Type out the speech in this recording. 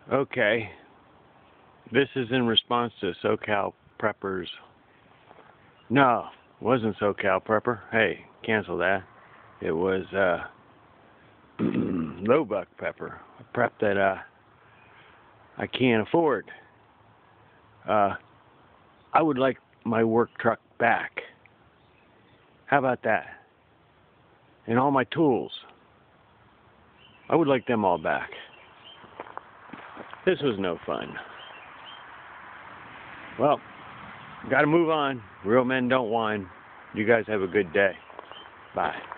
Okay, this is in response to SoCal Preppers. No, wasn't SoCal Prepper. Hey, cancel that. It was low buck pepper, a prep that I can't afford. I would like my work truck back. How about that? And all my tools. I would like them all back. This was no fun. Well, gotta move on. Real men don't whine. You guys have a good day. Bye.